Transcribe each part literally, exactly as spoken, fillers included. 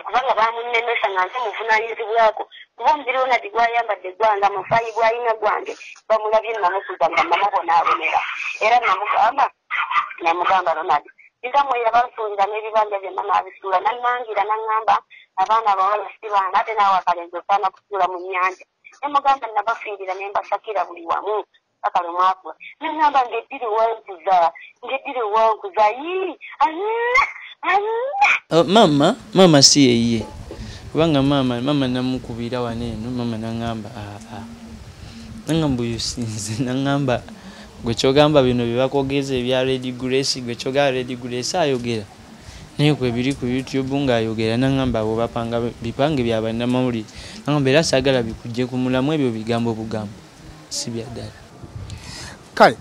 kubanga bamunnemesa nga nze muvunanyizibwako kuba omubiri wona tigwayambadde gwanga mufayi gwalina gwange bamulabye namukuza nga namubonaabonera era namugamba namugamba Ronald ngamwe yabansuulira n'ebibanja byonna n'abisuula nanangira naŋŋamba abaana abawala si bange ate naawe akalenzi osaana kusuula mu nnyanja nemugamba nabafiirira ne mbasakira buli wamu akale mwakula naŋŋamba ng'eddiri wankuza ng'eddiri wankuza yii Oh, mama mama si yeye kubanga mama mama namukubira waneno mama nangamba ah ah nangamba yusinze nangamba gwe kyogamba bino bibakogeze bya Lady Grace gwe kyoga Lady Grace ayogera naye kwe biri ku YouTube nga ayogera nangamba abo bapanga bipange bya bana mawuli nangamba era sagala bikujje ku mulamu ebyo bigambo bugambo si bya dala. Kale,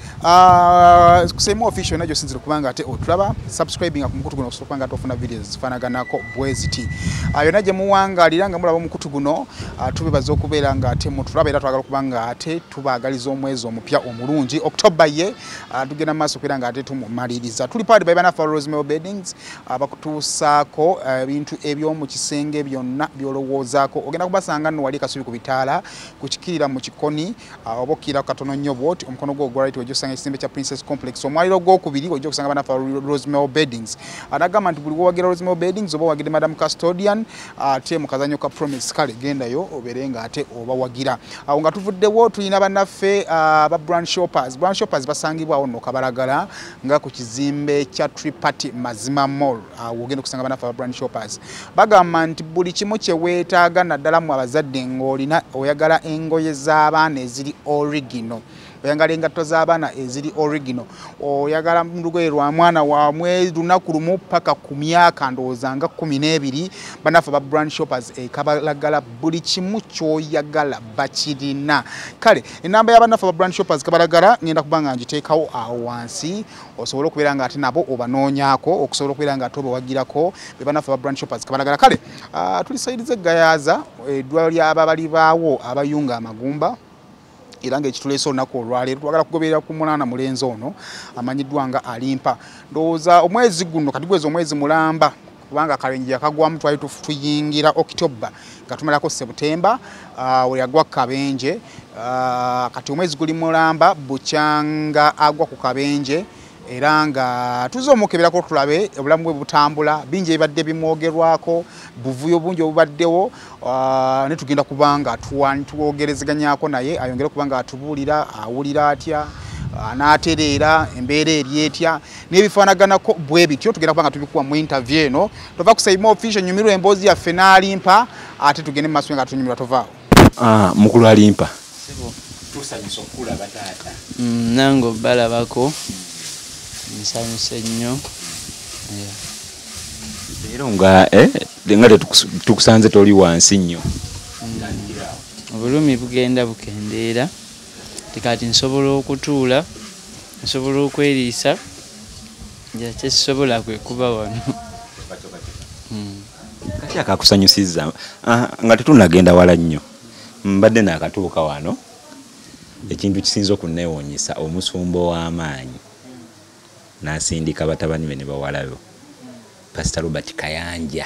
uh, kusema official najo sinzira kubanga ate otulaba subscribing ku mukutu guno okusobola kubanga ate ofuna videos zifanaganako bweziti. Uh, yona gye muwangalira nga mulaba mukutu guno uh, tubebaza okubeera nga ate mutulaba era twagala kubanga ate tubaagaliza omwezi omupya omulungi October ye uh, tugenda maaso kubeera nga ate tumumaliriza. Tuli padi by bana for Rosemary Beddings abakutuusaako uh, ebintu uh, eby'omu kisenge byonna byolowoozaako ogenda kubasanga nno wali kasubi ku bitaala kukikirira mu kikoni uh, obokira katono nnyo bwoti omukono gwo right wajjo sanga kisimbe cha Princess Complex omwaliro gwo kubiri wajjo kusanga bana for Rosemary Beddings anagamba nti buli wagira Rosemary Beddings oba wagide Madam Custodian ate mukazanyo ka Promise kale genda yo oberenga ate oba wagira awo nga tuvuddewo tulina banaffe ba brand shoppers brand shoppers basangibwa ono kabalagala nga ku kizimbe cha Triparty Mazima Mall awo ogenda kusanga bana for brand shoppers bagamba nti buli kimu kye weetaaga naddala mu abazadde ng'olina oyagala engoye z'abaana eziri original oyagala engatto z'abaana eziri original oyagala lugoye lwa mwana wa mwezi lunaku lumu paka ku myaka ndowooza nga kumi n'ebiri banafa ba brand shoppers ekabalagala buli kimu ky'oyagala bakirina kale enamba y'abanafa ba brand shoppers kabalagala ngenda kubanga ngiteekawo awo wansi osobola okubeera nga ate nabo obanoonyaako okusobola okubeera nga ate obawagirako be banafa ba brand shoppers kabalagala kale uh, tulisaidize Gayaza eddwaliro ly'ababali baawo abayunga amagumba iranga ekituleso olunaku olwaleero twagala kugoberera ku munana mulenzi ono amanyiddwa nga Alimpa ndowooza omwezi guno kati gwezi omwezi mulamba kubanga kalenji yakagwamu twali tuyingira October nga tumalako September uh, yagwa Kabenje uh, kati omwezi guli mulamba bukyanga agwa ku Kabenje era nga tuzomukeberako tulabe obulamu bwe butambula bingi ebadde bimwogerwako buvuyo bungi obubaddewo uh, ne tugenda kubanga tuwogerezeganyako naye ayongere kubanga atubuulira awulira atya anaterera embeera eri etya n'ebifaanaganako bwe bityo tugenda kubanga tubikuwa mu interview eno tova kusayima official nyumirwa emboozi yaffe n'Alimpa ate tugende mu maaso nga tunyumirwa tovaawo ah mukulu Alimpa tusanyusa okulaba taata mm, nango balabako nsanyuse nnyo leero nga eh ngale tukusanze toli wansi nnyo obulumi bugenda bukendeera tikati nsobola okutuula nsobola okweriisa nja kyekisobola kwe kuba wano kati akakusanyusiza nga tetunagenda wala nnyo mbadde naakatuuka wano ekintu kisinza okunneewuunyisa omusumba w'amaanyi nasindika batabani be ne bawalayo Pastor Robert Kayanja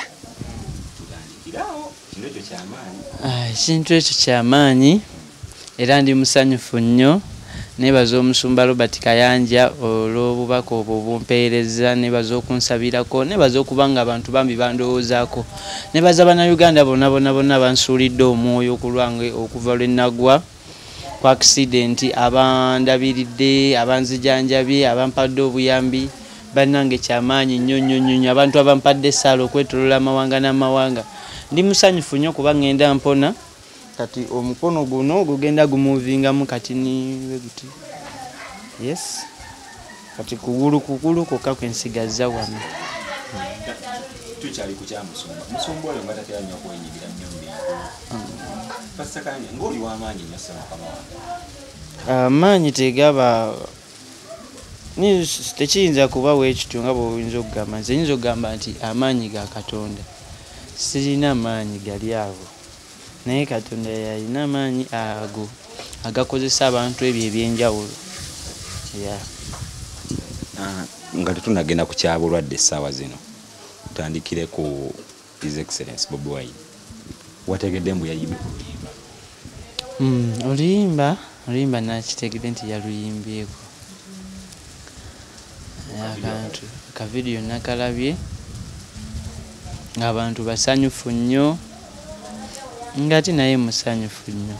ekintu ekyo kyamaanyi era ndi musanyufu nnyo nebaza omusumba Robert Kayanja olw'obubaka obwo bumpeereza nebaza okunsabirako nebaza okubanga abantu bambi bandowoozaako nebaza bannayuganda bonna bonna bonna bansuulidde omwoyo okulwange okuva lwe nagwa ku accident abandabiridde abanzijanjabye abampadde obuyambi bannange kyamaanyi nnyo nnyo nnyo abantu abampadde essaala okwetolola amawanga n'amawanga ndi musanyufu nnyo kuba ngenda mpona kati omukono guno gugenda gumuvingamu kati ni weguti yes kati kugulu kugulu kokka kwensigazza wano tukyali ku kyamusumba musumba oyo nga tatera nnyo okwenyigira nnyo mu bintu pasakanya ng'oli w'amaanyi nnyo ssema kama wange amaanyi tegaba tekiyinza kuba weekityo nga bw'oyinza okugamba nze nyinza okugamba nti amaanyi ga Katonda sirina amaanyi gali ago naye Katonda yalina amaanyi ago agakozesa abantu ebyo ebyenjawulo nga tetunagenda ku kyabulwadde essaawa zino tutandikire ku His Excellency Bobi Wine wategedde mbu yayimba mm oluyimba oluyimba nakitegedde nti yaluyimbyeko akantu ka video nakalabye ng'abantu basanyufu nnyo ng'ate naye musanyufu nnyo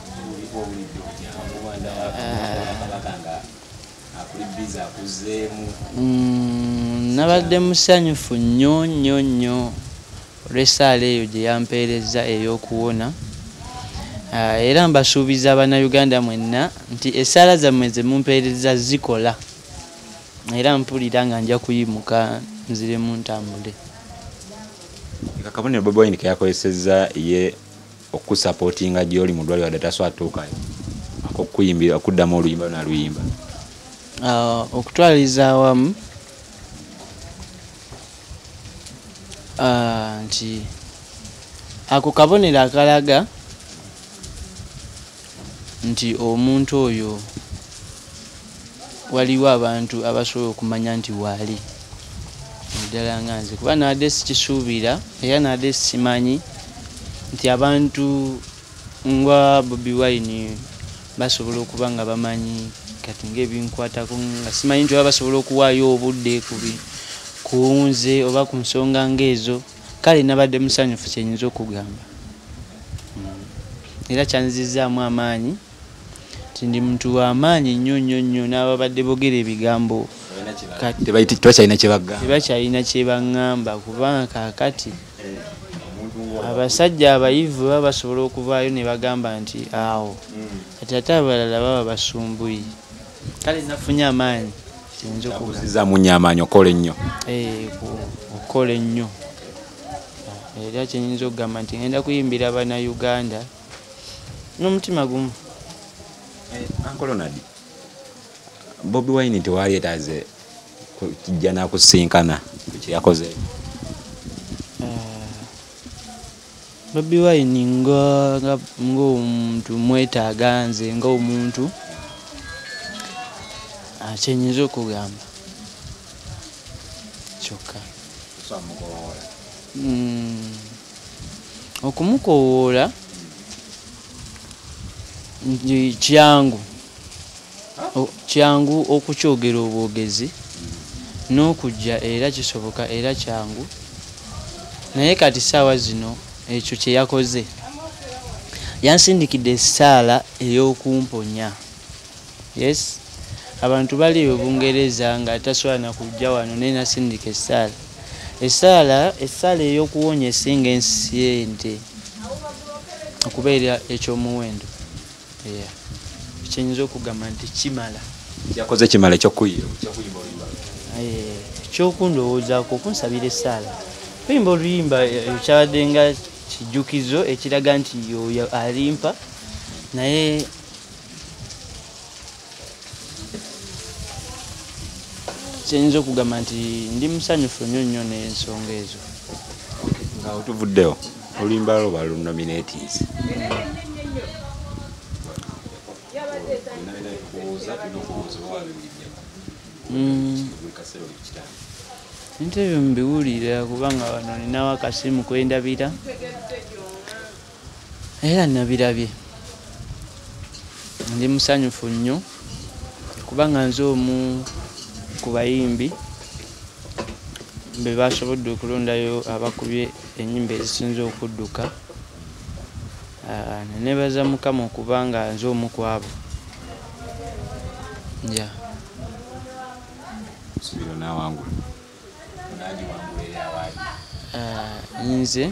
nabadde musanyufu nnyo nnyo nnyo olw'essaala eyo gye yampeereza ey'okuwona era mbasuubiza Abannayuganda mwenna nti essaala zammwe ze mumpeereza zikola era mpulira nga nja kuyimuka nziremu ntambule. Akabonero Bobi Wine ke yakozesezza ye okusapootinga gy'oli mu ddwaliro wadde taswatuukayo okukuyimbira okuddamu oluyimba naluyimba okutwaliza awamu nti ako kabonero akalaga nti omuntu oyo waliwo abantu abasobola okumanya nti waali ddala nga nze kuba naadde sikisuubira era naadde simanyi nti abantu nga Bobi Wine basobola okuba nga bamanyi kati ng'ebinkwatako nga simanyi nti baba basobola okuwaayo obudde ku nze oba ku nsonga ng'ezo kale nabadde musanyufu kyenyinza okugamba era kyanzizaamu amaanyi nti ndi muntu w'amaanyi nnyo nnyo nnyo n'ababadde boogera ebigambo tebakyalina kye baŋŋamba kubanga kaakati abasajja abayivu baba basobola okuvaayo ne bagamba nti awo kati ate abalala baba basumbuye kale nafunye amaanyi kiyinza okuzizaamu amaanyi okola ennyo okola ennyo era kyenyinza okugamba nti ngenda kuyimbira Bannayuganda n'omutima gumu. Uncle Ronald, Bobi Wine tewaali etaaze kijja nakusinkana ku kye yakoze. Bobi Wine nga ng'omuntu mwetaaga nze ng'omuntu kyenyinza okugamba kyokka okumukoowoola kyangu kyangu okukyogera obwogezi n'okujja era kisoboka era kyangu naye kati ssaawa zino ekyo kye yakoze yansindikidde essaala ey'okumponya. Yes, abantu bali ebungereza nga tasobola na kujja wano naye nasindika essaala essaala essaala ey'okuwonya esinga ensente okubeera ekyomuwendo. Yeah. Kyenyinza okugamba nti kimala yakoze kimala ekyokuyimba ekyokundowoozaako okunsabira essaala kuyimba oluyimba kyabadde nga kijjukizo ekiraga nti oyo alimpa naye kyenyinza okugamba nti ndi musanyufu nnyo nnyo n'ensonga ezo. Nga otuvuddewo oluyimba lwo balunominatis bintu ebyo mbiwulira kubanga wano ninawo akasimu kwendabira era nabirabye ndi musanyufu nnyo kubanga nze omu ku bayimbi be basobodde okulondayo abakubye ennyimba ezisinza okudduka. Nenebaza Mukama okubanga nze omu ku abo. Yeah. Nze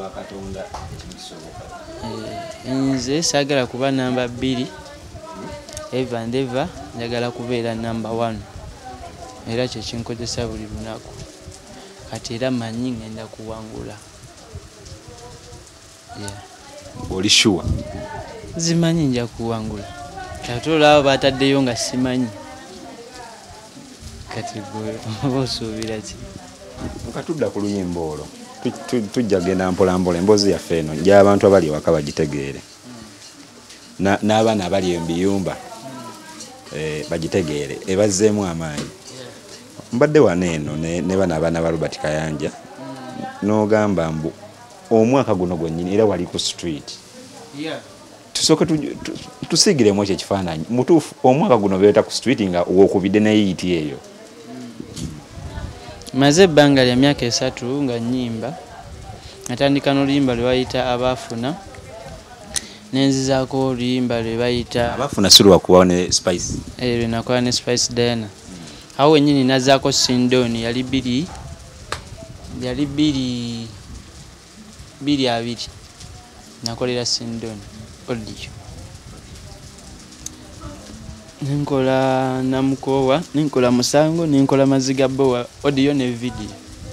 nze saagala kuba namba bbiri eva and eva njagala kubeera namba one era kye kinkozesa buli lunaku kati era manyi ngenda kuwangula. Oli sure? Zimanyi nja kuwangula kati olwabo bataddeyo nga simanyi kati gwe osuubira ki? Katudda ku luyimba olwo tujja genda mpola mpola emboozi yaffe eno nja abantu abali ewaka bagitegeere n'abaana abali embiyumba bagitegeere ebazzeemu amaanyi. Mbadde wano eno ne bano abaana ba Robert Kayanja n'ogamba mbu omwaka guno gwennyini era wali ku street yeah tusooke tusigiremu ekyo ekifaananyi mutuufu omwaka guno beeta ku street nga wokubidde neyiti eyo maze ebbanga lya myaka esatu nga nnyimba natandika n'oluyimba lwe bayita abaafuna nenzizaako oluyimba lwe bayita abaafuna si lwakubawo ne spice lwe nakola ne Spice Diana awo wennyini nazaako Sindoni yali bbiri yali bbiri bbiri abiri nakolera Sindoni audio nenkola Namukowa nenkola Musango nenkola Maziga Bowa audio ne video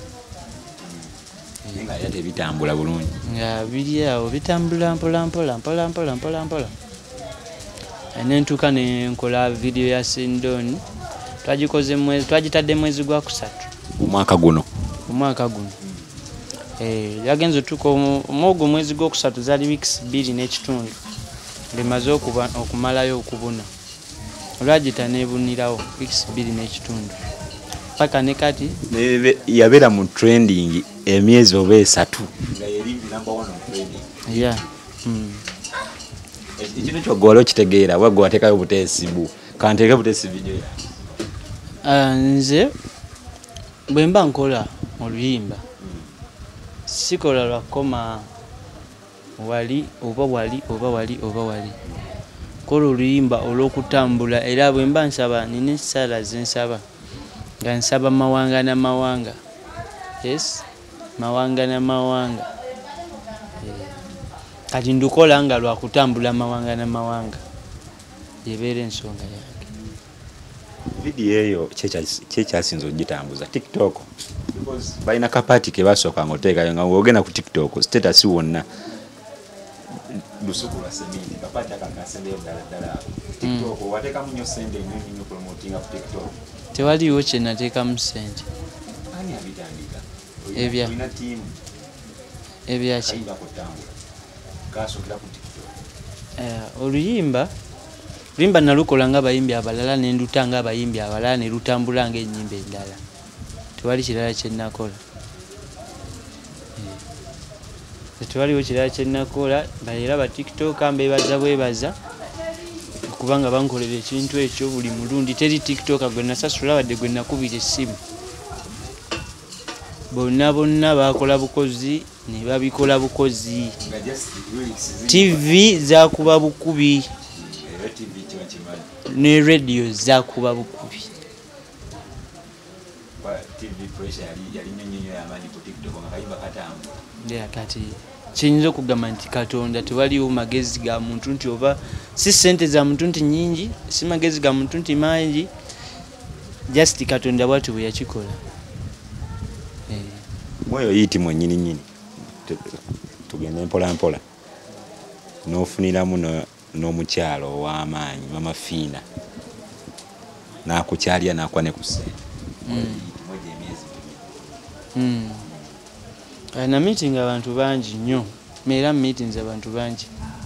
nga era tebitambula bulungi nga biri awo bitambula mpola mpola mpola mpola mpola mpola nentuuka nenkola video ya Sindoni twagikoze mwezi twagitadde mwezi gwa kusatu omwaka guno omwaka guno eh yagenze tuko omwogo mwezi gwa kusatu zali weeks bbiri n'ekitundu limaze okuba okumalayo okubuna olwagita nebunirawo weeks bbiri n'ekitundu paka ne kati yabeera mu trending emyezi oba esatu nga yeri number one on trending yeah mm. Ekintu kyogwala okitegeera wagwe wateekayo buteesibu kanteeke buteesi video uh, nze bwe mba nkola oluyimba sikola lwakoma wali oba wali oba wali oba wali kola oluyimba olw'okutambula era bwe mba nsaba nina essala zensaba nga nsaba mawanga na mawanga yes mawanga na mawanga kati ndukola nga lwakutambula mawanga na mawanga yebeera ensonga yange video eyo kyekyasinza ogitambuza TikTok balina kapati ke basooka ngaoteekayo nga wogenda ku TikTok status wonna lusuku lwa semini kapati akakasembeyo ddala ddala TikTok wateekamu nnyo sente nnyo nnyo promotinga ku TikTok tewaliwo kye nateekamu sente ani abitandika ebya olina tiimu ebyaki ayimba kutambula kasookera ku TikTok oluyimba oluyimba nalukola nga abayimbi abalala nenduta nga abayimbi abalala ne lutambula ng'ennyimba endala tewali kirala kye nakola tewaliwo kirala kye nakola era ba TikTok mbeebaza bwebaza okubanga bankolera ekintu ekyo buli mulundi teri TikTok gwe nasasula wadde gwe nakubira essimu bonna bonna bakola bukozi ne babikola bukozi T V zakuba bukubi ne radio zakuba bukubi yeah, kati kiyinza okugamba nti Katonda tewaliwo magezi ga muntu nti oba si sente za muntu nti nyingi si magezi ga muntu nti mangi just Katonda bwati bwe yakikola mweyo yiti mwennyini nnyini tugende mpola mpola n'ofuniramu n'omukyalo ow'amaanyi Mama Fiina n'akukyalya n'akwane ku ssente na meeting abantu bangi nnyo era meetings abantu bangi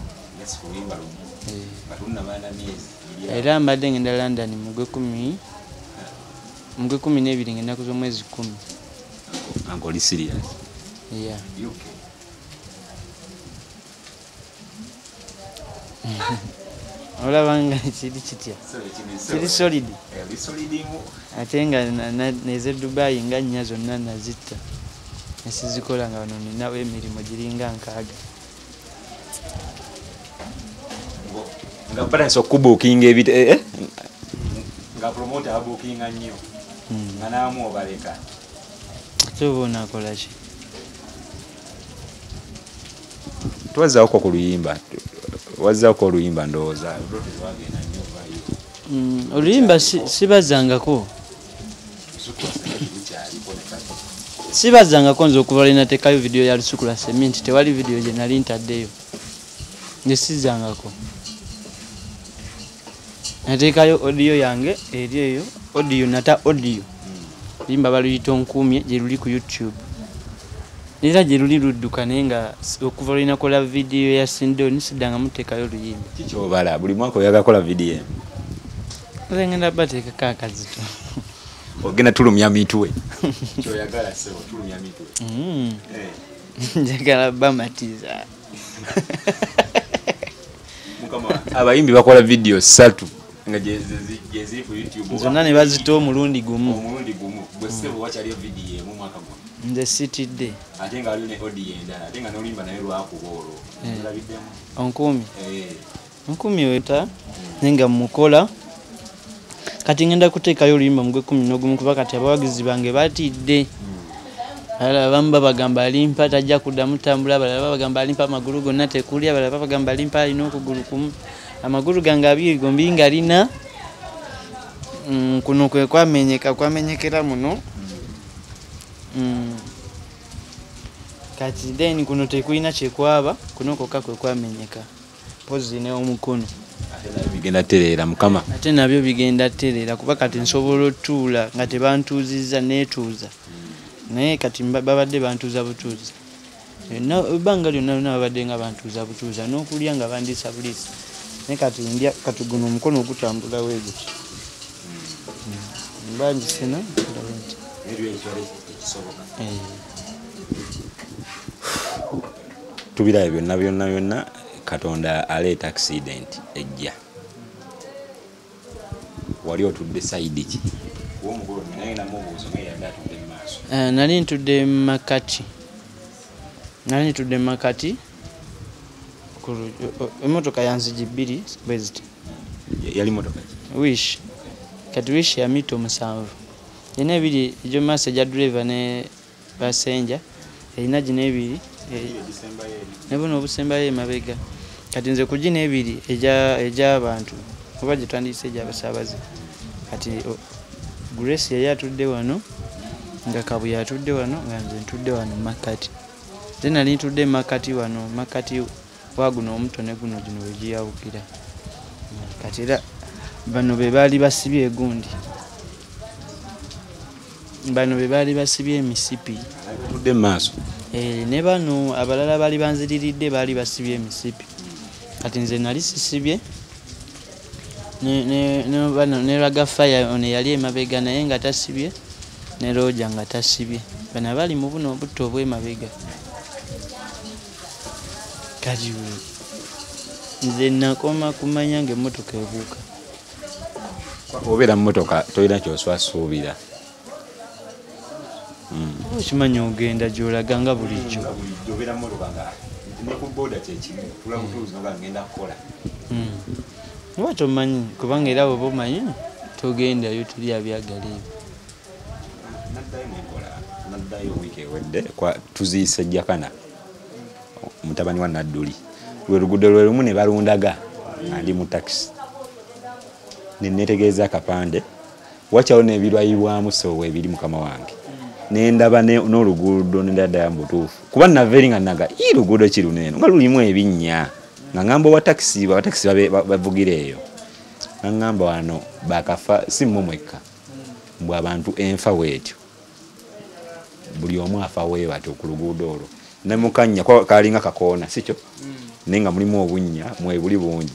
era mbadde ngenda London mugwe kumi mugwe kumi n'ebiri ng'ennaku z'omwezi kumi Uncle serious yeah olabanga kiri kitya kiri solid ate nga neze Dubai nga nnya zonna nazitta nesizikola nga wano ninawo emirimu giringa nkaaga nga balance okubukinga ebite nga promoter abukinga nnyo nga naamu obaleka tubona akola ki twazaako ku luyimba wazaako oluyimba ndowooza oluyimba sibazangako sibazangako nze okuva lwe nateekayo video ya lusuku lwa seminti tewali video gye nali ntaddeyo nge sizangako nateekayo audio yange eri eyo audio nata audio limba baluyita onkuumye gye luli ku YouTube era gye luli ludduka naye nga okuva lwe nakola video ya Sindoni siddanga muteekayo oluyimba kikyobala buli mwaka oyagakola video nze ngenda bateekako akazito ogenda tulumya mitwe kyoyagala sebo tulumya mitwe njagala bamatiza abayimbi bakola video ssatu nga jeziri ku YouTube zonna ne bazita omulundi gumu omulundi gumu bwe sebo wakyaliyo video emu mwaka gwa nze sitidde ate nga aliyo ne audio endala ate nga n'olimba naye lwakuba olwo olabiddemu onkumi onkumi weta nenga mukola kati ngenda kuteekayo oluyimba mugwe kumi n'ogumu kuba kati abawagizi bange batidde abalala abamu babagamba alimpa tajja kuddamu tambula abalala babagamba alimpa amagulu gonna tekuli abalala babagamba alimpa alina okugulu kumu amagulu gange abiri gombi nga alina kuno kwe kwamenyeka kwamenyekera muno kati then kuno tekulina kyekwaba kuno kokka kwe kwamenyeka pozi neomukono bigenda tereera mukama ate nabyo bigenda tereera kuba kati nsobola otuula nga tebantuuzizza neetuuza naye kati babadde bantuuza butuuza ebbanga lyonna lyonna babadde nga bantuuza butuuza n'okulya nga bandiisa buliisa naye kati ndya kati guno omukono ogutambula weeguti mbandisena ndabe nti tubirayo byonna byonna byonna Katonda aleeta accident ejja wali otudde saidi ki nali ntudde makati nali ntudde makati emotoka yanzigi bbiri bweziti yali motoka wish kati wish ya mito musanvu ina ebiri egyo maaso egya driver ne basenja erina gino ebiri nebuno obusembayo emabega kati nze kugina ebiri egy'abantu oba gye twandiyise egy'abasaabaze kati Grace yali atudde wano nga Kabuye atudde wano nga nze ntudde wano makati nze nali ntudde makati wano makati waguno omuto ne guno gino wegiyawukira kati era bano be baali basibye egundi bano be baali basibye emisipi tudde maaso ne bano abalala baali banziriridde baali basibye emisipi kati nze nali sisibye ne raga fire ono yali emabega naye nga tasibye ne roja nga tasibye bano bali mu buno obutto obw'emabega kati nze nakoma kumanya ng'emmotoka ebuuka obeera mu motoka tolina kyoswasuubira okimanya ogenda gy'olaga nga bulijjo oba tomanyi kubanga era bw'oba omanyi togendayo tuli abyagala ebyo naddayo wiiki ewedde tuziise Jakana mutabani wa Nadduli lwe luguudo lwe lumu ne balundaga ali mu takisi nenetegeeza akapande wakyawo n'ebirwayibwamu soowa ebiri mukama wange nendaba n'oluguudo nendaddayo mu butuufu kuba nava eri nga naga ii luguudo ki luno eno nga lulimu ebinnya nga ngamba owa takisi abatakisi bavugira eyo ngamba wano bakafa si mmwe mwekka mbwe abantu enfa weetyo buli omu afa weebatyo ku luguudo olwo ne mukanya kalinga kakoona sikyo naye nga mulimu obunnya mwebuli bungi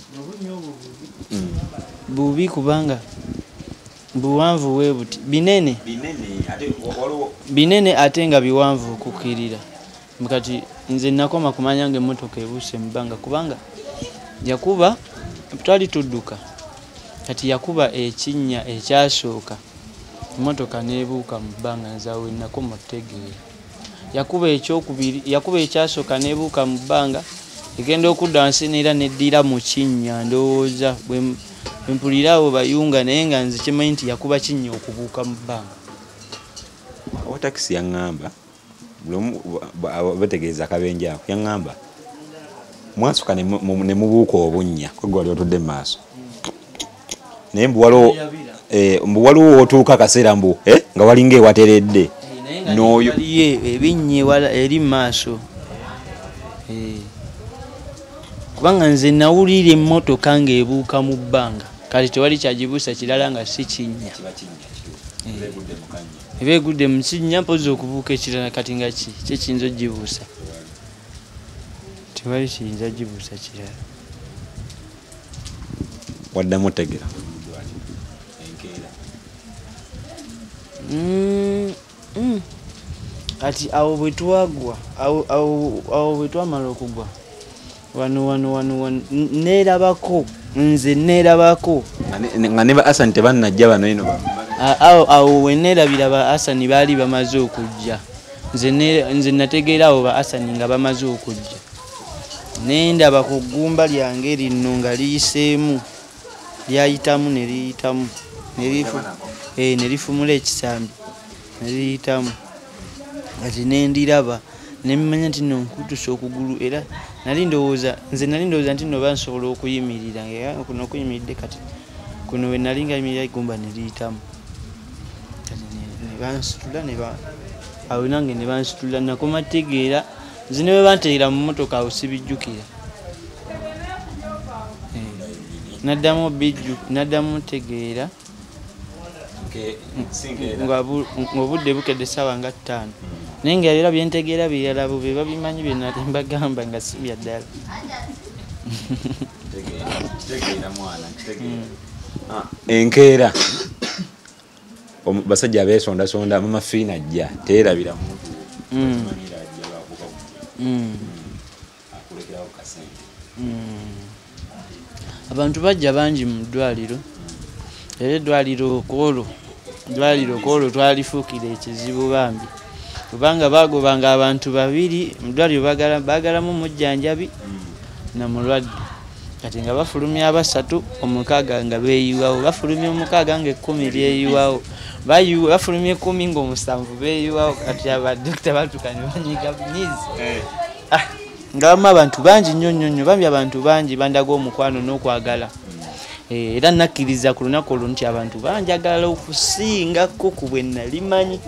bubi kubanga buwanvu webuti binene binene ate nga biwanvu okukirira kati nze nakoma kumanya nga emmotoka ebuuse mu bbanga kubanga yakuba twali tudduka kati yakuba ekinnya ekyasooka emmotoka neebuuka mu bbanga nzaawe nakoma okutegeera yakuba ekyokubiri yakuba ekyasooka neebuuka mu bbanga egenda okudda wansi neera neddira mu kinnya ndowooza bwempulirawo bayunga naye nga nze kimanyi nti yakuba kinnya okubuuka mu bbanga owa takisi yaŋŋamba bategeeza akabenje ako yaŋŋamba mwasuka ne mubuuka obunnya kwegwe wali otudde mu maaso naye mbu waliwo wootuuka akaseera mbu nga walinga ewateredde n'oyo ebinnya eri mu maaso kubanga nze nawulira emmotoka ng'ebuuka mu bbanga kati tewali kyagibuusa kirala nga si kinnya eba egudde mu kinnya mpozi okubuuka ekirala kati nga ki kyekiyinza ogibuusa tewali kiyinza gibuusa kirala waddamu otegera kati awo bwe twagwa awo awo awo bwe twamala okugwa wano wano wano wano neerabako nze neerabako nga ne ba Asani tebannajja bano ino awo awo we neerabira ba Asani baali bamaze okujja nze nze nategeera abo ba Asani nga bamaze okujja nendaba ku ggumba lyange lino nga liyiseemu lyayitamu ne liyitamu ne lifumula ekisambi ne liyitamu kati nendiraba nemmanya nti no nkutusa okugulu era nali ndowooza nze nali ndowooza nti no bansobola okuyimirira nga kuno okuyimiridde kati kuno we nali nga yimirira igumba ne liyitamu kati ne bansitula ne ba awo nange ne bansitula nakoma tegeera nze ne bwe banteera mu mmotoka awo sibijjukira naddamu bijju naddamu tegeera ng'obudde bukedde essaawa nga ttaano naye nga era byentegeera birala bo be babimanyi bye nali mbagamba nga si bya ddala enkeera basajja beesondasonda mama fiina ajja teerabira muntu abantu bajja bangi mu ddwaliro era eddwaliro okwolwo eddwaliro okwolwo twalifuukira ekizibu bambi kubanga bagobanga abantu babiri mu ddwaliro baagalamu omujjanjabi na mulwadde kati nga bafulumya abasatu omukaaga nga beeyiwawo bafulumya omukaaga nga ekkumi lyeyiwawo bafulumya ekkumi ng'omusanvu beeyiwawo kati abadokita batuka ne banyiga nizi nga bamu abantu bangi nnyo nnyo nnyo bambi abantu bangi bandaga omukwano n'okwagala era nakkiriza ku lunaku olwo nti abantu banjagala okusingako ku bwe nalimanyi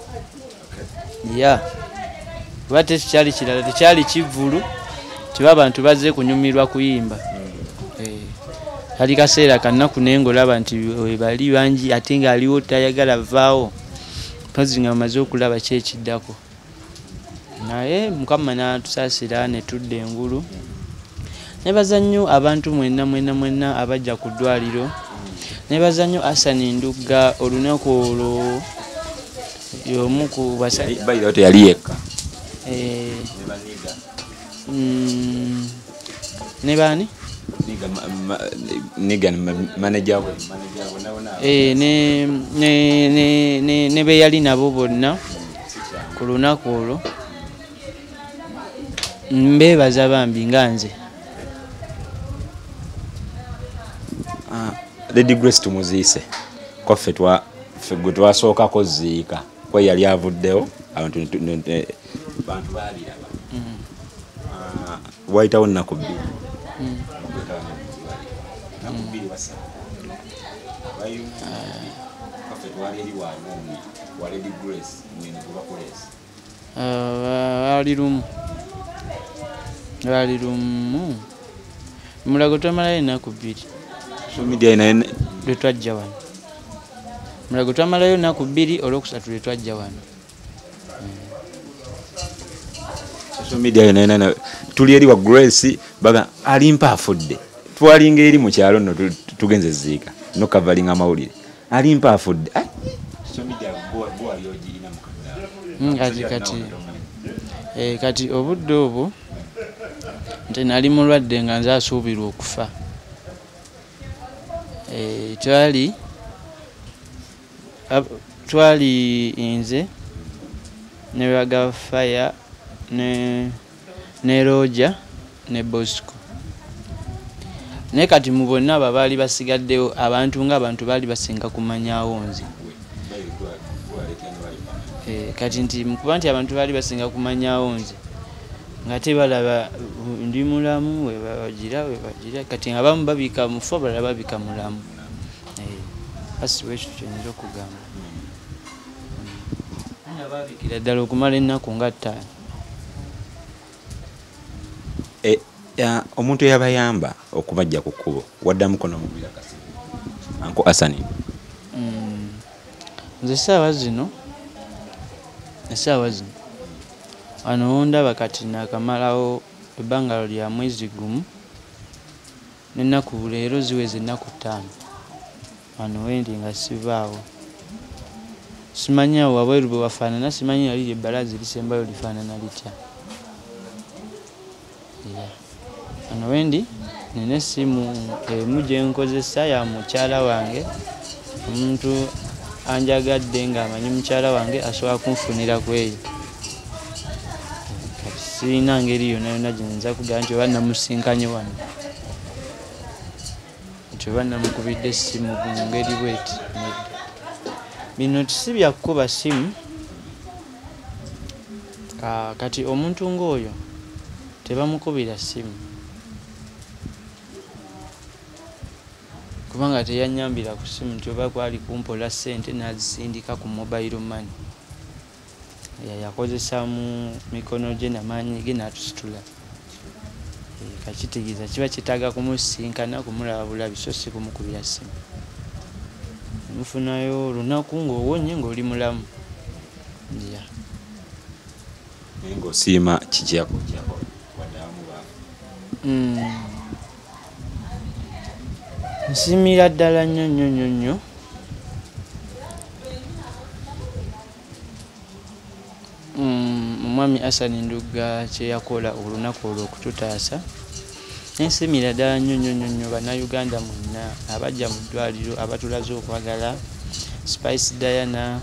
ya kuba tekikyali kirala tekyali kivvulu kiba abantu bazze kunyumirwa kuyimba kali kaseera kannaku naye ng'olaba nti webali bangi ate ng'aliwo tayagala vaawo mpozi nga bamaze okulaba ki ekiddako naye mukama n'atusaasira ne tudda engulu nebaza nnyo abantu mwenna mwenna mwenna abajja ku ddwaliro nebaza nnyo Asani Ndugga olunaku olwo y'omu ku basajja teyali yekka ne baani ne be yali nabo bonna ku lunaku olwo mbeebaza bambi nga nze Lady Grace tumuziise kwaffe gwe twasookako ziika kwe yali avuddewo abantu bantu baaliraba wayitawo nnaku bbiri waali lumu waali lumu mulago twamalayo ennaku bbiri lwe twajja wano mulago twamalayo ennaku bbiri olwokusatu lwe twajja wano social media yona tuli eri wa Grace baga alimpa afudde twalinga eri mu kyalo nno tugenze ziika no kavalinga amawulire alimpa afudde social media bwa yojina mukadde kati eh kati obudde obwo nte nali mulwadde nga nze asuubirwa okufa eh twali twali nze ne Raga Fire ne ne Roja ne Bosco ne kati mu bonna aba baali basigaddewo abantu nga abantu baali basinga kumanyawo nze eh kati nti mukuba nti abantu baali basinga kumanyawo nze nga tebalaba ndi mulamu we bagira we bagira kati nga bamu babika mufu abalala babika mulamu eh asiwe ekyo kyinza okugamba babikira ddala okumala ennaku nga ttaano eh omuntu yabayamba okubajja ku kkubo waddamu kono mubira kasi Anko Asani nze essaawa zino essaawa zino wano ndaba kati nakamalawo ebbanga lya mwezi gumu n'ennaku leero ziweze ennaku ttaano wano wendi nga sivaawo simanya wabweru bwe wafaanana simanyi yali ebbalazi lisembayo lifaanana litya. Ano wendi nina essimu emu gye nkozesa ya mukyala wange. Omuntu anjagadde ng'amanyi mukyala wange asobola kunfunira ku eyo. Kati sirina ngeri yonna yonna gye nza kugamba nti oba namusinkanye wano nti oba namukubidde essimu ku ngeri bweti. Bino si bya kukuba ssimu. Kati omuntu ng'oyo tebamukubira ssimu kubanga teyanyambira ku ssimu nti oba kwali kumpola ssente n'azisindika ku mobile money. Yakozesa mu mikono gye n'amaanyi ge n'atusitula. Kakitegeeza kiba kitaaga kumusinkana kumulaba bulabi so si kumukubira ssimu. Mufunayo olunaku ng'owonye ng'oli mulamu. Ng'osiima kikyako nsiimira ddala nnyo nnyo nnyo nnyo omwami Asani Ndugga kye yakola olunaku olwo okututaasa. Nsiimira ddala nnyo nnyo nnyo nnyo bannayuganda mwenna abajja mu ddwaliro abatulaze okwagala, Spice Diana,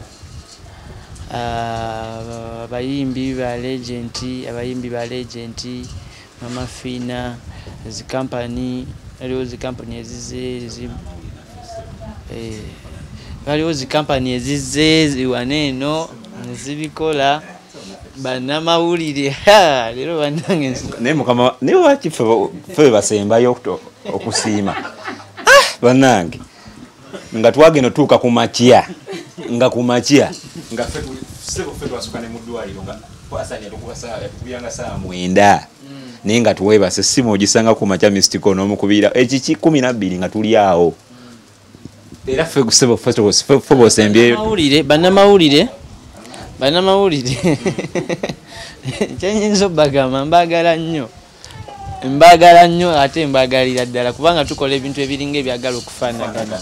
abayimbi ba legenti abayimbi ba legenti Mama Fina, zi company aliwo zi company ezize eh aliwo zi company ezize ziwane eno nezibikola bannamawulire leero bannange naye mukama naye waki ffe basembayo okusiima bannange nga twagenda tuuka ku makya nga ku makya nga ffe twasukka ne mu ddwaliro nga twasanya tukubanga saa mwenda naye nga tuweebase essimu ogisanga ku makya Mystical n'omukubira ekiki kumi na bbiri nga tuli awo. Era ffe ffe bosembyeyo bannamawulire bannamawulire bannamawulire kyenyinza obbagamba mbaagala nnyo mbaagala nnyo ate mbaagalira ddala kubanga tukola ebintu ebiringa ebyagala okufaanagana.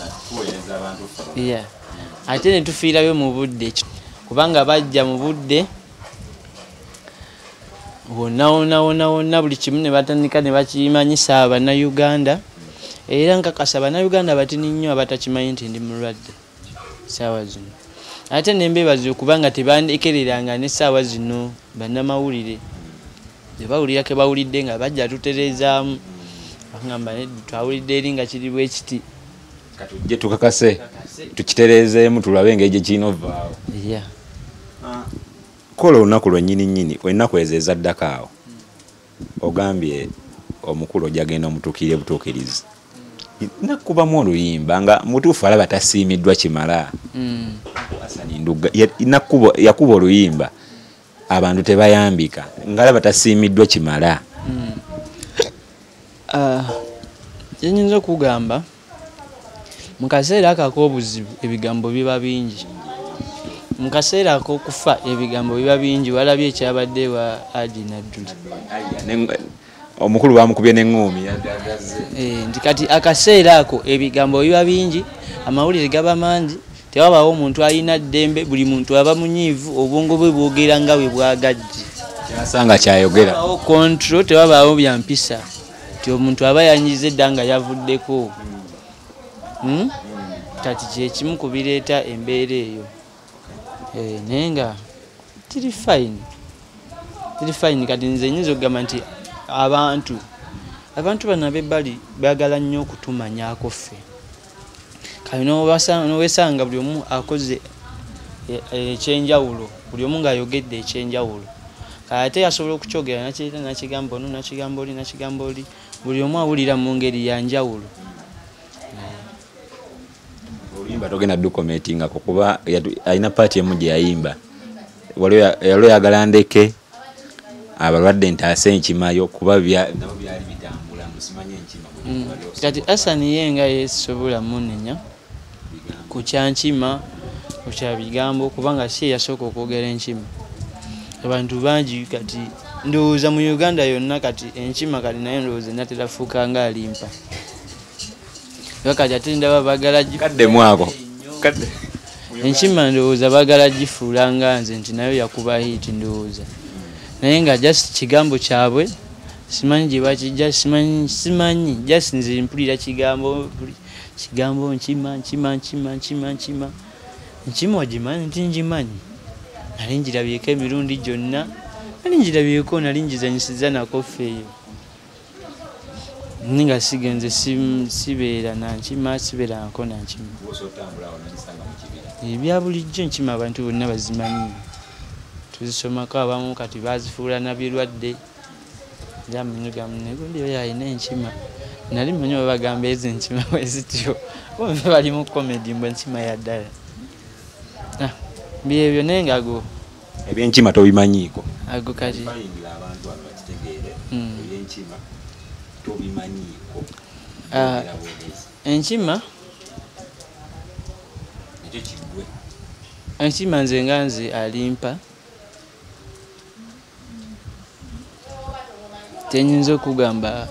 Ate ne tufiirayo mu budde kubanga bajja mu budde wonna wonna wonna wonna buli kimu ne batandika ne bakimanyisa Abannayuganda. Era nkakasa Abannayuganda batini nnyo abatakimanyi nti ndi mulwadde ssaawa zino. Ate nembeebaza okubanga tebandekereranga n'essaawa zino bannamawulire bye bawulira ke bawulidde nga bajja tutereezaamu bagamba twawulidde eri nga kiri bwe kiti katujje tukakase tukitereezeemu tulabe engeri gye kirina ovaawo. Kola olunaku lwennyini nnyini olina kwezeeza ddako awo ogambye omukulu ojagenda omutuukire butuukirizi nakubamu oluyimba nga mutuufu alaba tasiimiddwa kimala. Asani Ndugga yakuba oluyimba abantu tebayambika ngaalaba tasiimiddwa kimala. Kyenyinza okugamba mu kaseera ako ak'obuzibu ebigambo biba bingi. Mu kaseera ak'okufa ebigambo biba bingi. Walabye ekyabadde wa Adi Nadduli omukulu bamukubye n'eŋŋoomi nti kati akaseera ako ebigambo biba bingi, amawulire gaba mangi, tewabaawo omuntu alina ddembe, buli muntu aba munyiivu, obwongo bwe bwogera nga bwe bwagajje. Kyasanga kyayogera. Tewabaawo control, tewabaawo bya mpisa. Ti omuntu aba yanyize dda nga yavuddeko. Kati kye kimu ku bireeta embeera eyo. Naye nga tiri fine. Tiri fine kati nze nyinza okugamba nti abantu abantu bano abebbali baagala nnyo okutumanyaako ffe. Kati n'owesanga buli omu akoze ekyenjawulo, buli omu ng'ayogedde ekyenjawulo. Ate asobola okukyogera nakiyita nakigamba ono nakigamba oli nakigamba oli, buli omu awulira mu ngeri ya njawulo. Oluyimba togenda dukomentingako kuba alina paati emu gye yayimba. Waliwo yagala ndeke abalwadde ntaase enkimayo kuba nabo byali bitambula musimanyi enkima. Kati Asani yenga yesobola munenya ku kyankima ku kya bigambo kubanga si yasooka okwogera enkima. Abantu bangi kati ndowooza mu Uganda yonna kati enkima kati naye ndowooza natera fuuka nga alimpa. Kati ate ndaba baagala kaddemu ako enkima ndowooza baagala gifuula nga nze nti nayo yakuba hiti ndowooza naye nga just kigambo kyabwe simanyi gye bakijja simanyi simanyi just nze mpulira kigambo kigambo nkima nkima nkima nkima nkima nkima ogimanyi nti ngimanyi nali ngirabyeko emirundi gyonna nali ngirabyeko nali ngizanyisiza nako ffeeyo ninga sigenze sibeera nankima sibeera nako nankima ebya bulijjo nkima abantu bonna bazimanyi tuzisomako abamu kati bazifuula nabirwadde era munyugamunegundi oyo alina enkima nali manyi babagamba ezo enkima wezityo bombe bali mu komedi mbw enkima yaddala byebyo naye nga ago ebyenkima tobimanyiiko ago kati enkima enkima nze nga nze alimpa tenyinza okugamba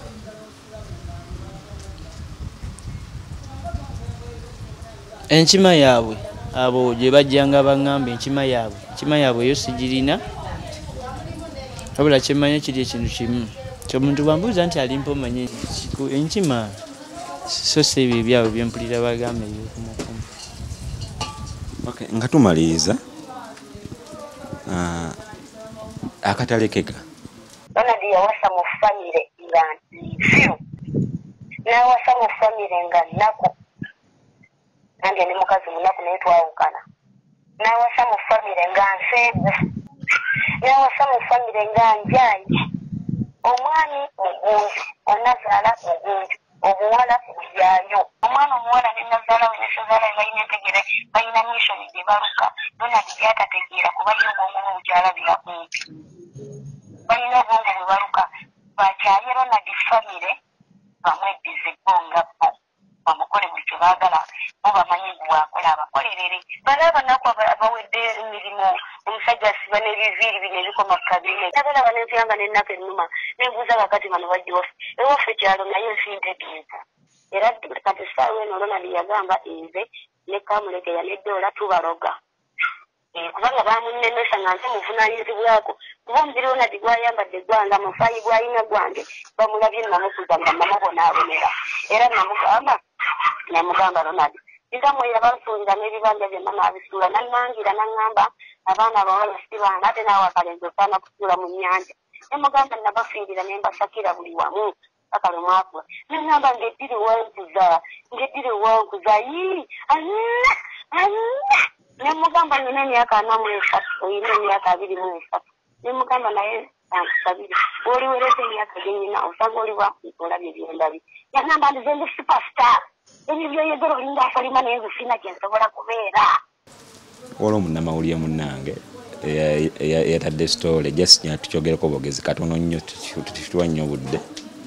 enkima yaabwe abo gye bajjanga baŋŋamba enkima yaabwe enkima yaabwe eyo sigirina wabula kyemanya kiri ekintu kimu kyomuntu bwambuuza nti alimpa omanye enkima so si ebyo ebyabwe byempulira bagamba ebyokumukumu. Okay, nga tumaliriza akatale kega Ronald yawasa mu famire nga nfiru n'awasa mu famire nga nnaku nange ndi mukazi munaku naye twawukana n'awasa mu famire nga nseegu n'awasa mu famire nga njayi omwami mugunju onazaala mugunju obuwala buyaayo omwana omuwala ne nazaala we nesazaala balina entegere balina mishoni gye baluka Ronald gyatategeera kuba yo obwongo bwebukyala birakumpi balina obwongo bwe baluka bakyaye Ronald famire bamweddiza ebbonga bo bamukole buli kye baagala bo bamanyi bwakola abakolerere bale abanaku abawedde emirimu omusajja asiba n'ebiviiri bino ebikoma ku kabine nagala banenfyanga n'ennaku ennuma nembuuza kakati bano bajjewaffe ewaffe kyalo naye nsintegeeza era kati essaawa eno Ronald yagamba nze ne Kamulegeya ne Doola tubaloga kubanga bamunnemesa nga nze muvunaanyizibwako kuba omubiri Ronald gwayambadde gwange amafaayi gwalina gwange bamulabye namukuza nga namubonaabonera era namugamba namugamba Ronald nza mwe yabansuulira n'ebibanja byonna naabisuula nanangira naŋŋamba abaana abawala si baana ate naawe akalenzi osaana kusuula mu nnyanja nemugamba nabafiirira ne mbasakira buli wamu paka lwe mwakula neŋŋamba ng'eddiri wankuza ng'eddiri wankuza yii anna anna nemugamba nina emyaka ana mu esatu oyina emyaka abiri mu esatu nemugamba naye ankusabire oliwereza emyaka genyina osanga oliwa olabye byendabye yagamba nti zendi superstar ebyo byoyogera olinga akalima naye nzifina kyensobola kubeera olwo munnamawulire munnange eyatadde sitole jasinya tukyogereko bogezi katono nnyo tutuwa nnyo budde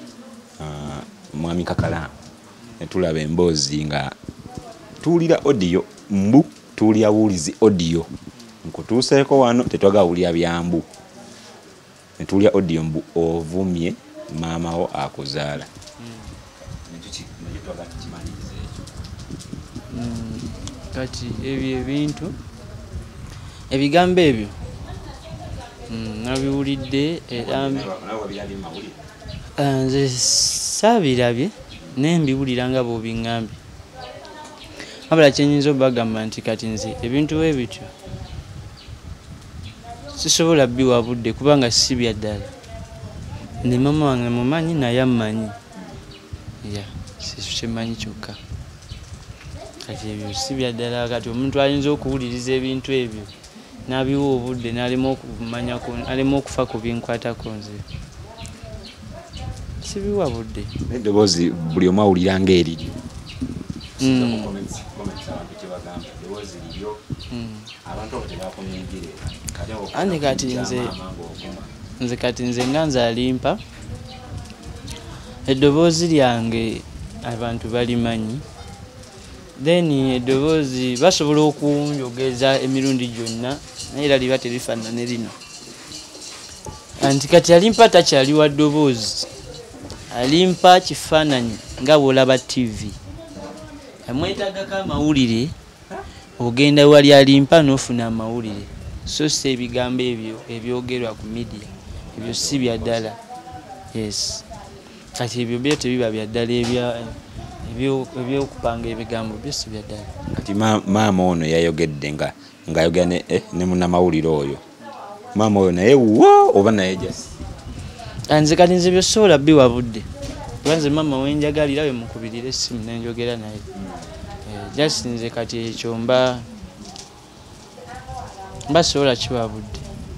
mwami Kakala netulaba emboozi nga tuwulira odiyo mbu tuwulira buwulizi odiyo nkutuuseeko wano tetwagawulira byambu netuwulira odiyo mbu ovumye maamawo akuzaala kati ebyo ebintu ebigambo ebyo nabiwulidde era nze saabirabye naye mbiwulira nga bw'obiŋŋambye wabula kyenyinza obagamba nti kati nze ebintu bwe bityo sisobola biwa budde kubanga si bya ddala ne mama wange mumanyi naye ammanyi ya sikimanyi kyokka kati ebyo si bya ddala kati omuntu ayinza okuwuliriza ebintu ebyo n'abiwa obudde n'alema okumanya alema okufa ku binkwatako nze sibiwa budde eddoboozi buli omu awulira ng'eriri andi kati nze nze kati nze nga nze alimpa eddoboozi lyange abantu balimanyi then eddoboozi basobola okunjogeza emirundi gyonna naye era liba terifaanane lino anti kati alimpa takyali wa ddoboozi alimpa kifaananyi nga bw'olaba tv amwetagako amawulire ogenda wali alimpa n'ofuna amawulire so si ebigambo ebyo ebyogerwa ku media ebyo si bya ddala. Yes, kati ebyo byo tebiba bya ddala ebyokupanga ebigambo byo si bya ddala. Kati maama ono yayogedde nga ng'ayogera ne, eh, ne munnamawulire oyo maama oyo naye wo oba naye jasi nze kati nze byo sobola biwabudde kuba nze maama wenjagalira we mukubirira essimu nenjogera naye jasi nze kati ekyo mba mba sobola kiwabudde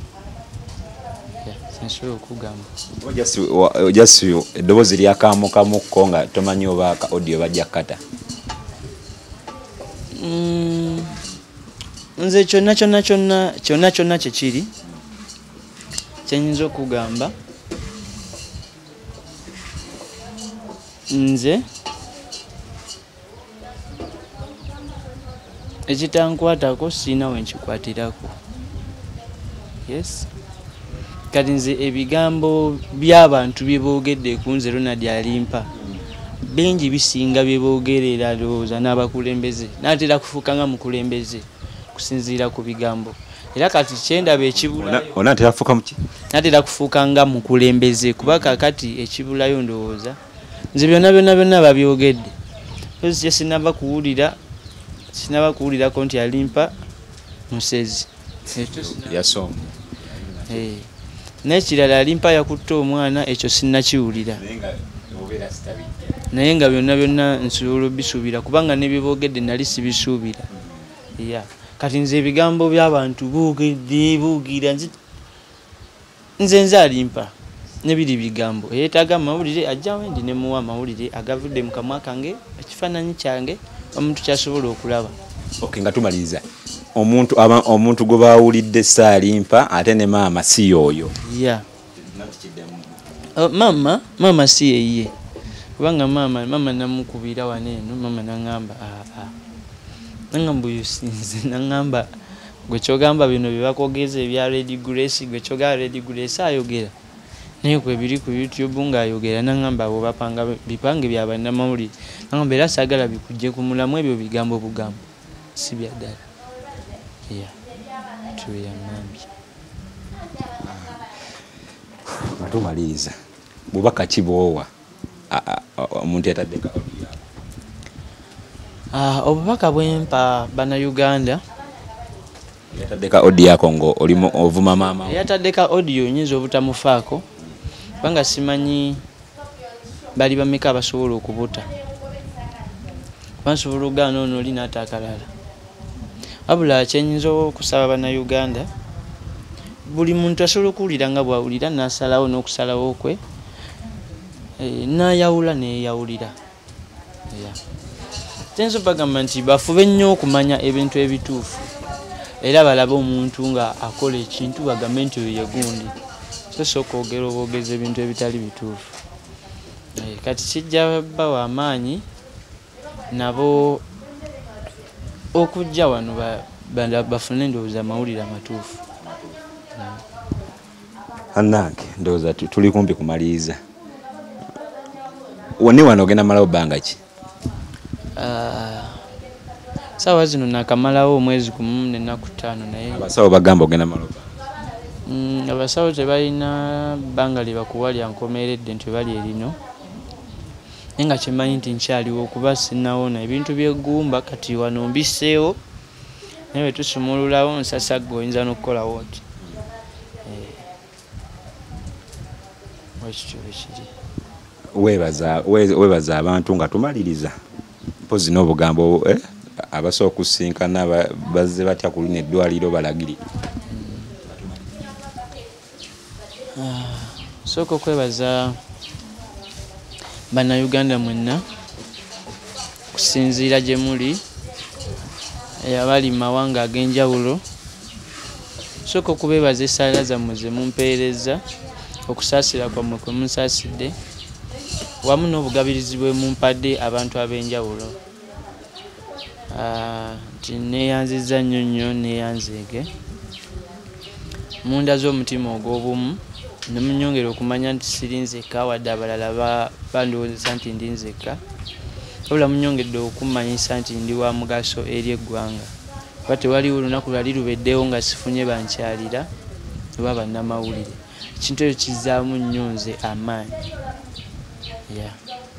nsobola okugamba jasi eddoboozi lyakamukamukko nga tomanyi oba ka audio bajja kata. Nze kyonna kyonna kyonna kyonna kyonna kyekiri kyenyinza okugamba nze ekitankwatako sirina we nkikwatirako. Yes, kati nze ebigambo by'abantu bye boogedde ku nze Ronald alimpa bingi bisinga bye boogerera lowooza n'abakulembeze naatera kufuuka nga mukulembeze kusinziira ku bigambo era kati kyendaba ekibulayo onaatera kufuuka muki naatera kufuuka nga mukulembeze kuba kakati ekibulayo ndowooza nze byonna byonna byonna babyogedde ozi sinaba kuwulira sinaba kuwulirako nti alimpa musezi yasoma n'ekirala alimpa yakutte omwana ekyo sinnakiwulira naye nga byonna byonna nsobola bisuubira kubanga nebyeboogedde nali sibisuubira. Yeah, kati nze ebigambo by'abantu boogedde boogira nze nze nze alimpa nebiri bigambo eyeetaaga amawulire ajja wendi ne muwa amawulire agavudde mu kamwa kange ekifaananyi kyange omuntu kyasobola okulaba. Okay, nga tumaliriza omuntu aba omuntu gwe baawulidde saalimpa ate ne maama si yoyo. Yeah, uh, mama mama si yeye kubanga mama mama namukubira waneeno mama nangamba aa nangamba oyo sinze nangamba gwe kyogamba bino bye bakogeza ebya Lady Grace gwe kyogamba Lady Grace ayogera naye kwe biri ku YouTube ng'ayogera nangamba abo bapanga bipange bya bannamawulire nangamba era saagala bikujje ku mulamu ebyo bigambo bugambo si bya ddala. Yeah, tuyangambye tumaliriza bubaka kiboowa omuntu yataddeka audio ah obubaka bwempa bannayuganda yataddeka audio yako ngo olimo ovuma maama yataddeka audio nyinza obutamufaako banga simanyi bali bameka abasobola okubuta bansobola okugaana ono oli n'ataakalala wabula kyenyinza okusaba bannayuganda buli muntu asobola okuwulira nga bwawulira n'asalawo n'okusalawo kwe n'ayawula neeyawulira. Kyenso bagamba nti bafube nnyo okumanya ebintu ebituufu era balabe omuntu nga akola ekintu bagambe nti oyo ye gundi so sooka ogera oboogeza ebintu ebitali bituufu. Kati kijja bawa amaanyi nabo okujja wano bafune ndowooza amawulire amatuufu. Annange ndowooza tuli kumpi kumaliriza woni wano ogenda malawo bbanga ki? Saawa zino nakamalawo omwezi gumu n'ennaku ttaano naye abasawo bagamba ogenda malawo mm, abasawo tebalina bbanga lye bakuwa lya nkomeredde nti bali erino naye nga kyemmanyi nti nkyaliwo okuba sinnawoona ebintu byeggumba kati wano mbiseewo naye wetusumululawo nsasagga oyinza n'okukolawo oti wekityo wekiri. Webaza webaza abantu nga tumaliriza mpozi n'obugambo eh abasobola okusinkana bazze batya ku lino eddwaliro balagiri. Sooka okwebaza bannayuganda mwenna kusinziira gye muli abali mu mawanga ag'enjawulo. Sooka okubeebaza essaala zammwe ze mumpeereza okusaasira kwammwe kwe munsaasidde wamu n'obugabirizi bwe mumpadde abantu ab'enjawulo. Nti neeyanziza nnyo nnyo neeyanzeege munda z'omutima ogw'obumu ne munyongera okumanya nti siri nzekka wadde abalala bandowoozesa nti ndi nzekka wabula munyongedde okummanyisa nti ndi wa mugaso eri eggwanga kuba tewaliwo olunaku lwali lubeddewo nga sifunye bankyalira oba bannamawulire. Ekintu ekyo kizzaamu nnyo nze amaanyi. Yeah.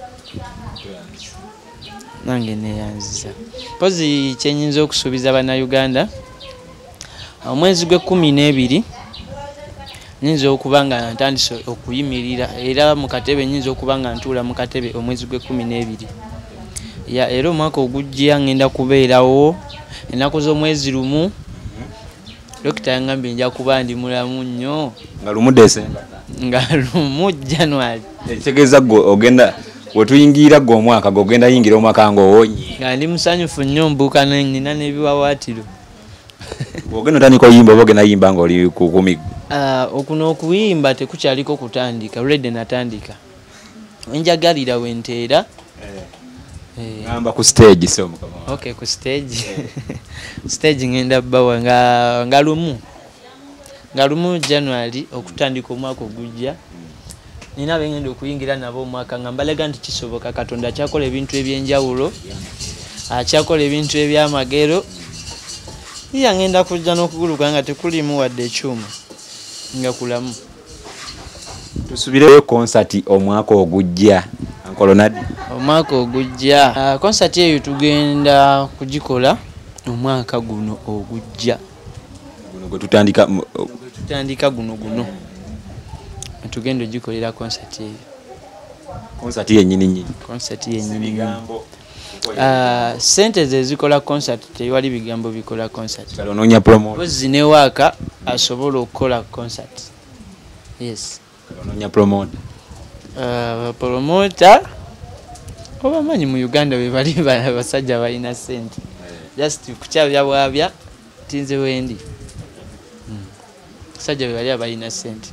Nange neeyanziza. Mpozi kyenyinza okusuubiza bannayuganda, omwezi gw'ekkumi n'ebiri nyinza okuba nga ntandise okuyimirira era mu katebe nyinza okuba nga ntuula mu katebe omwezi gw'ekkumi n'ebiri. Ya era omwaka ogujja ngenda kubeerawo ennaku z'omwezi lumu. Dokita yangambye nja kuba ndi mulamu nnyo. Nga lumu Desemba. Nga lumu January. Ekitegeeza ogenda wetuyingira gwe omwaka gogenda yingira omwaka ng'owonye. Nga ndi musanyufu nnyo mbuuka nina n'ebiwawaatiro. Ogenda otandika oyimba oba ogenda yimba ng'oli ku kumigo? Okuno okuyimba tekukyaliko kutandika, already natandika. Wenjagalira wenteera. Ngamba ku stage so mukama. Okay, ku stage. Stage ngenda bawa nga nga lumu. Nga lumu January okutandika omwaka ogujja. Nina bengenda okuyingira nabo omwaka nga mbalega nti kisoboka, Katonda akyakola ebintu ebyenjawulo. Akyakola ebintu ebyamagero. Iya ngenda kujja n'okuguluka nga tekulimu wadde ekyuma. Nga kulamu. Tusubireyo concert omwaka ogujja. Ankolonadi. Omwaka ogujja. Uh, concert eyo tugenda kugikola omwaka guno ogujja. Guno gwe tutandika tutandika guno guno. Tugenda ogikolera concert eyo. Concert yennyini nnyini. Concert yennyini nnyini. Uh, sente ze zikola concert tewali bigambo bikola concert. Kalononya promote. Bozi ne waka asobola okukola concert. Yes. Kalononya promote. Uh, promoter oba manyi mu Uganda be bali basajja balina sente. Just kukyabya bwabya tinze wendi. Mm. Sajja be bali balina sente.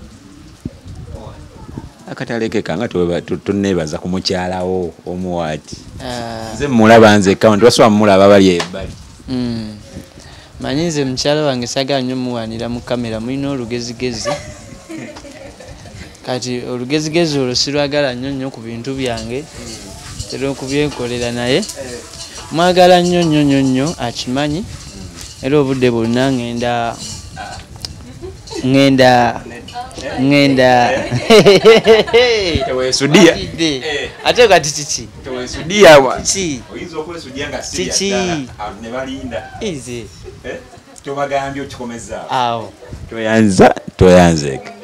Akataleke kanga tunebaza ku mukyalawo omuwati. Uh, Nze mulaba nze count waswa mulaba bali ebbali. Mm. Manyi nze mukyala wange sagala nnyo muwanira mu kamera mulina olugezigezi. Kati olugezigezi olwo sirwagala nnyo nnyo ku bintu byange. Tero kubyenkolera naye. Mwagala nnyo nnyo nnyo nnyo akimanyi. Era obudde bwonna ngenda ngenda ngenda tewesudia ate kati kiki tewesudia wa kiki oyinza okwesudia nga kiki serious ne balinda ize eh tobagambye okikomeza awo toyanza toyanzeke